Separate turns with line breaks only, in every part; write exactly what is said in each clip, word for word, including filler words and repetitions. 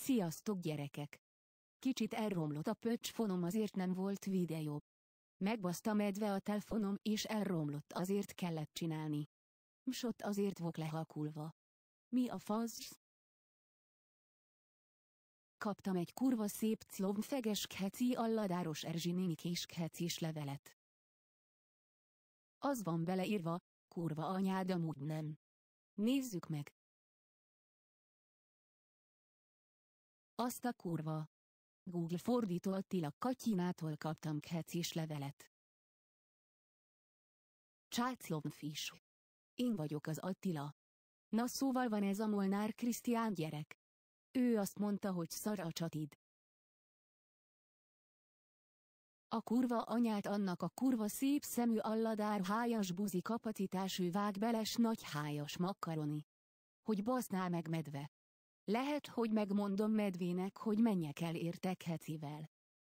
Sziasztok gyerekek! Kicsit elromlott a pöcsfonom, azért nem volt videó. Megbaszta medve a telefonom és elromlott, azért kellett csinálni. Msott azért vok lehalkulva. Mi a fasz? Kaptam egy kurva szép clomfeges keci alladáros erzsinikés kecis levelet. Az van beleírva, kurva anyád amúgy nem. Nézzük meg. Azt a kurva. Google fordító Attila Katyinától kaptam kecis levelet. Csáclomfis. Én vagyok az Attila. Na szóval van ez a Molnár Krisztián gyerek. Ő azt mondta, hogy szar a csatid. A kurva anyát annak a kurva szép szemű alladár hájas buzi kapacitású vág beles nagy hájas makkaroni. Hogy basznál meg medve. Lehet, hogy megmondom medvének, hogy menjek el érte kecivel.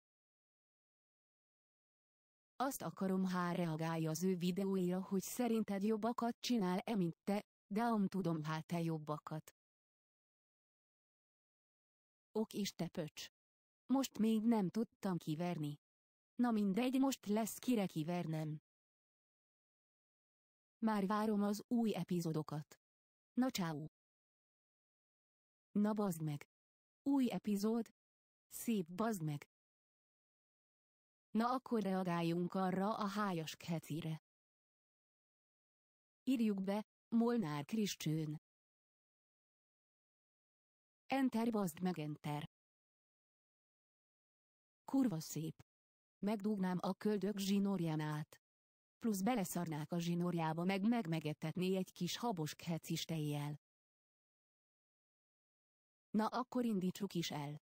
Azt akarom, ha reagálj az ő videóira, hogy szerinted jobbakat csinál-e, mint te, de am tudom, hát te jobbakat. Ok is te pöcs. Most még nem tudtam kiverni. Na mindegy, most lesz kire kivernem. Már várom az új epizódokat. Na ciao. Na bazd meg. Új epizód? Szép bazd meg. Na akkor reagáljunk arra a hájas kecire. Írjuk be, Molnár Kriscsőn. Enter bazd meg enter. Kurva szép. Megdugnám a köldök zsinórján át. Plusz beleszarnák a zsinórjába, meg megmegettetné egy kis habos kecis tejjel. Na akkor indítsuk is el.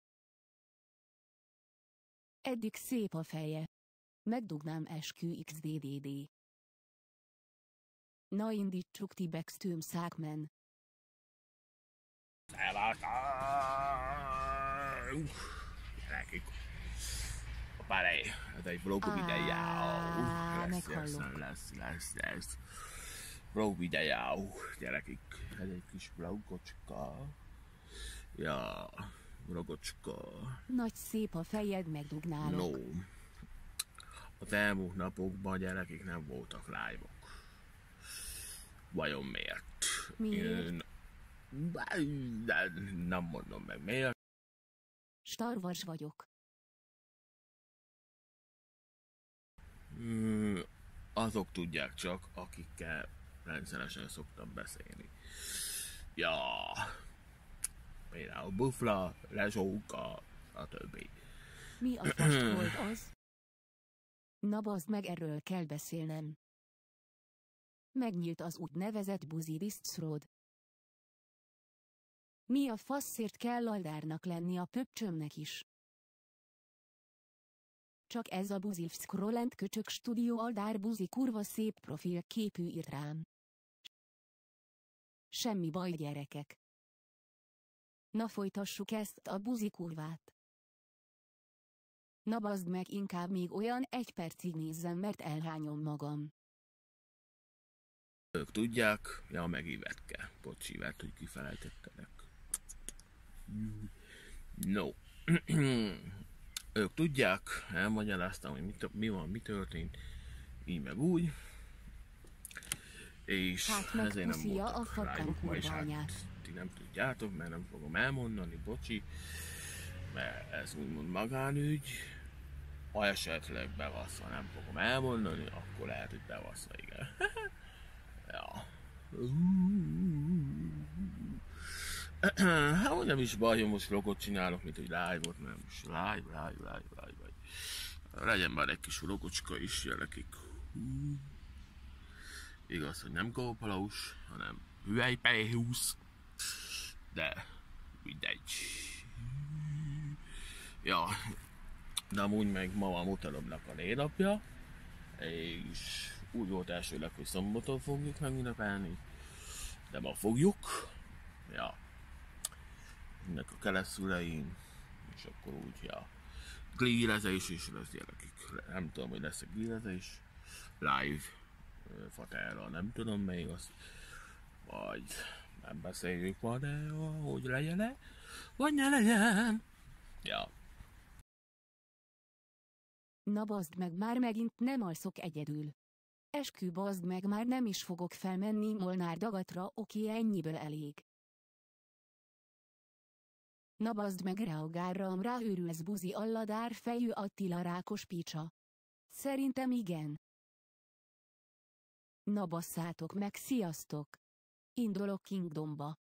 Eddig szép a feje. Megdugnám eskü xddd. Na indítsuk tibextőm szákmen.
Gyerekek. Hoppá, ez egy vlog videó. Lesz, lesz, lesz, lesz. Vlog videó. Gyerekek, ez egy kis vlogocska. Ja, vlogocska.
Nagy szép a fejed, megdugnálok.
No. Az elmúlt napokban gyerekek nem voltak live-ok. Vajon miért?
Miért?
Én... De nem mondom meg miért.
Star Wars vagyok.
Hmm, azok tudják csak, akikkel rendszeresen szoktam beszélni. Ja, például Bufla, Lezsóka, a többi.
Mi a fast volt az? Na bazd meg, erről kell beszélnem. Megnyílt az úgynevezett buzi disztród. Mi a faszért kell aldárnak lenni a pöpcsömnek is? Csak ez a buzi scrollent köcsök stúdió aldár buzi kurva szép profil képű írt rám. Semmi baj gyerekek. Na folytassuk ezt a buzi kurvát. Na bazd meg, inkább még olyan egy percig nézzem, mert elhányom magam.
Ők tudják, ja meg Ivetke. Bocs Ivet, hogy kifelejtettelek. No. Ők tudják, elmagyaráztam, hogy mit, mi van, mi történt, így meg úgy. És
hát
ezért nem voltak
a
rájuk ma is, hát ti nem tudjátok, mert nem fogom elmondani, bocsi. Mert ez úgymond magánügy. Ha esetleg bevasszva nem fogom elmondani, akkor lehet, hogy bevasszva, igen. Ja. Hát, hogy nem is baj, hogy most vlogot csinálok, mint hogy live-ot, nem is live, live, live, live, live. Legyen már egy kis vlogocska is, jelekik. Igaz, hogy nem gópalaus, hanem hüvelypejhúsz. De mindegy. Ja, de amúgy meg ma van Mutalomnak a névnapja, és úgy volt elsőleg, hogy szombaton fogjuk megünnepelni, de ma fogjuk. Ja. Ennek a keresztszüleim, és akkor úgy, ja. Grillezés is lesz gyerekek. Nem tudom, hogy lesz a grillezés. Live fatára, nem tudom még azt. Vagy nem beszéljük ma, de hogy legyen-e. vagy ne legyen. Ja.
Na bazd meg, már megint nem alszok egyedül. Eskü, bazd meg, már nem is fogok felmenni Molnár dagatra, oké, ennyiből elég. Na bazd meg, reagálram rá, őrülsz buzi alladár fejű Attila rákos picsa. Szerintem igen. Na basszátok meg, sziasztok! Indulok Kingdomba.